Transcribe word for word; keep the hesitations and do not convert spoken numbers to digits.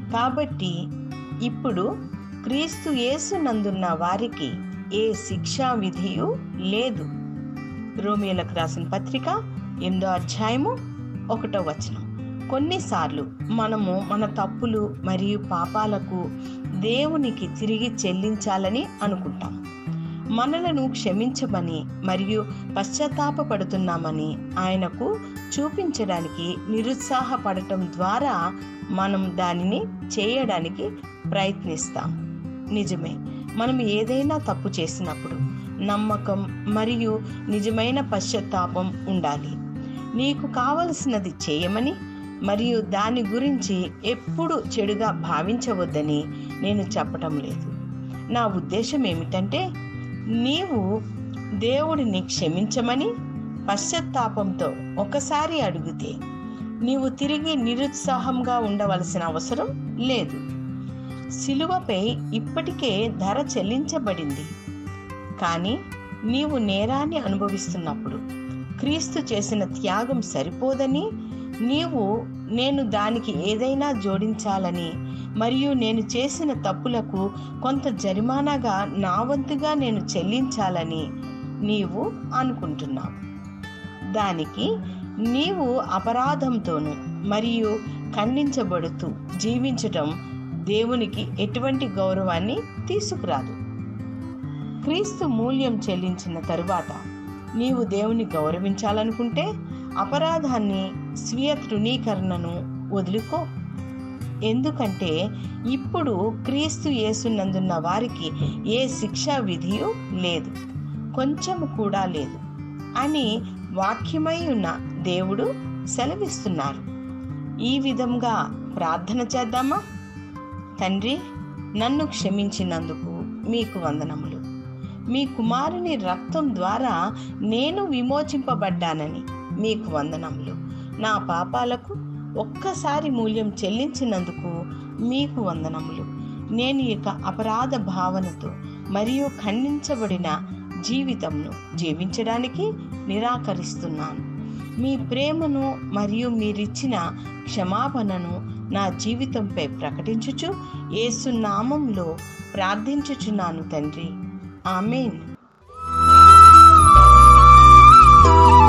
కాబట్టి ఇప్పుడు క్రీస్తు యేసునందున్న వారికి ఏ శిక్షా విధియు లేదు. రోమీయులకు రాసిన పత్రిక ఎనిమిదో అధ్యాయము ఒకటో వచనం. కొన్నిసార్లు మనము మన తప్పులు మరియు పాపాలకు దేవునికి తిరిగి చెల్లించాలని అనుకుంటాం. మనలను క్షమించమని మరియు పశ్చాత్తాపపడుతున్నామని ఆయనకు చూపించడానికి నిరుత్సాహపడటం ద్వారా మనం దానిని చేయడానికి ప్రయత్నిస్తాం. నిజమే, మనం ఏదైనా తప్పు చేసినప్పుడు నమ్మకం మరియు నిజమైన పశ్చాత్తాపం ఉండాలి. నీకు కావలసినది చేయమని మరియు దాని గురించి ఎప్పుడు చెడుగా భావించవద్దని నేను చెప్పటం లేదు. నా ఉద్దేశం ఏమిటంటే, నీవు దేవుడిని క్షమించమని పశ్చాత్తాపంతో ఒకసారి అడిగితే నీవు తిరిగి నిరుత్సాహంగా ఉండవలసిన అవసరం లేదు. సిలువపై ఇప్పటికే ధర చెల్లించబడింది. కానీ నీవు నేరాన్ని అనుభవిస్తున్నప్పుడు క్రీస్తు చేసిన త్యాగం సరిపోదని, నీవు నేను దానికి ఏదైనా జోడించాలని మరియు నేను చేసిన తప్పులకు కొంత జరిమానాగా నా వంతుగా నేను చెల్లించాలని నీవు అనుకుంటున్నావు. దానికి నీవు అపరాధంతోనూ మరియు ఖండించబడుతూ జీవించటం దేవునికి ఎటువంటి గౌరవాన్ని తీసుకురాదు. క్రీస్తు మూల్యం చెల్లించిన తరువాత నీవు దేవుని గౌరవించాలనుకుంటే అపరాధాన్ని, స్వీయ తృణీకరణను వదులుకో. ఎందుకంటే ఇప్పుడు క్రీస్తు యేసునందున్న వారికి ఏ శిక్షా విధియు లేదు, కొంచెము కూడా లేదు అని వాక్యమై ఉన్న దేవుడు సెలవిస్తున్నారు. ఈ విధంగా ప్రార్థన చేద్దామా? తండ్రి, నన్ను క్షమించినందుకు మీకు వందనములు. మీ కుమారుని రక్తం ద్వారా నేను విమోచింపబడ్డానని మీకు వందనములు. నా పాపాలకు ఒక్కసారి మూల్యం చెల్లించినందుకు మీకు వందనములు. నేను ఇక అపరాధ భావనతో మరియు ఖండించబడిన జీవితంను జీవించడానికి నిరాకరిస్తున్నాను. మీ ప్రేమను మరియు మీరిచ్చిన క్షమాపణను నా జీవితంపై ప్రకటించుచు యేసు నామంలో ప్రార్థించుచున్నాను తండ్రి. ఆమేన్.